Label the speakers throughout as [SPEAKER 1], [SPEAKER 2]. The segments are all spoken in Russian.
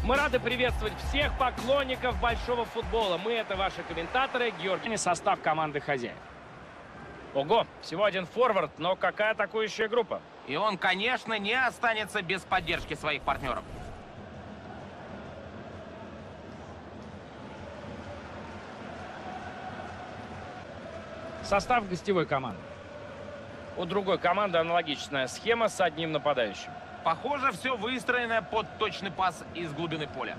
[SPEAKER 1] Мы рады приветствовать всех поклонников большого футбола. Мы — это ваши комментаторы Георгий. Состав команды хозяев. Ого, всего один форвард, но какая атакующая группа.
[SPEAKER 2] И он, конечно, не останется без поддержки своих партнеров.
[SPEAKER 1] Состав гостевой команды. У другой команды аналогичная схема с одним нападающим.
[SPEAKER 2] Похоже, все выстроено под точный пас из глубины поля.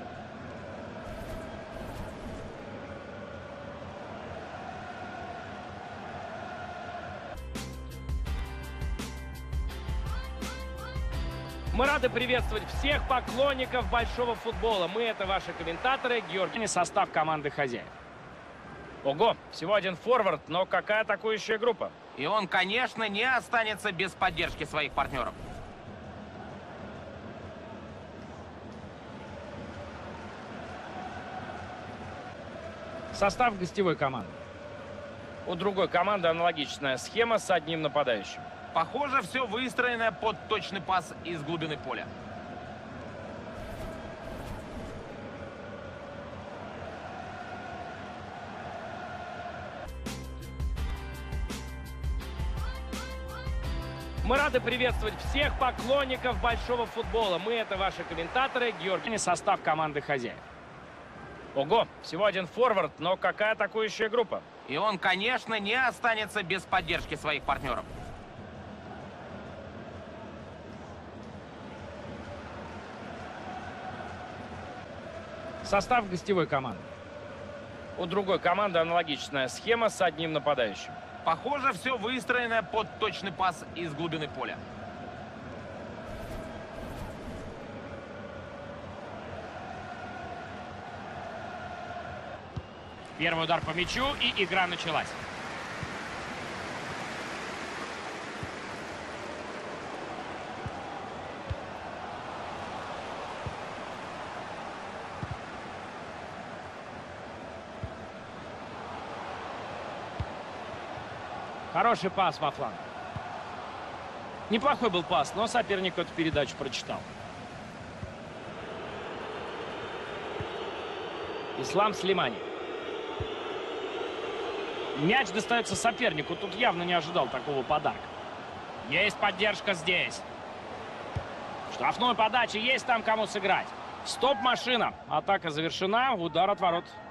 [SPEAKER 1] Мы рады приветствовать всех поклонников большого футбола. Мы — это ваши комментаторы Георгий. Состав команды хозяев. Ого, всего один форвард, но какая атакующая группа.
[SPEAKER 2] И он, конечно, не останется без поддержки своих партнеров.
[SPEAKER 1] Состав гостевой команды. У другой команды аналогичная схема с одним нападающим.
[SPEAKER 2] Похоже, все выстроено под точный пас из глубины поля.
[SPEAKER 1] Мы рады приветствовать всех поклонников большого футбола. Мы — это ваши комментаторы Георгий. Состав команды хозяев. Ого, всего один форвард, но какая атакующая группа.
[SPEAKER 2] И он, конечно, не останется без поддержки своих партнеров.
[SPEAKER 1] Состав гостевой команды. У другой команды аналогичная схема с одним нападающим.
[SPEAKER 2] Похоже, все выстроено под точный пас из глубины поля.
[SPEAKER 1] Первый удар по мячу, и игра началась. Хороший пас во фланг. Неплохой был пас, но соперник эту передачу прочитал. Ислам Слимани. Мяч достается сопернику. Тут явно не ожидал такого подарка. Есть поддержка здесь. Штрафной подачи. Есть там кому сыграть. Стоп-машина. Атака завершена. Удар от ворот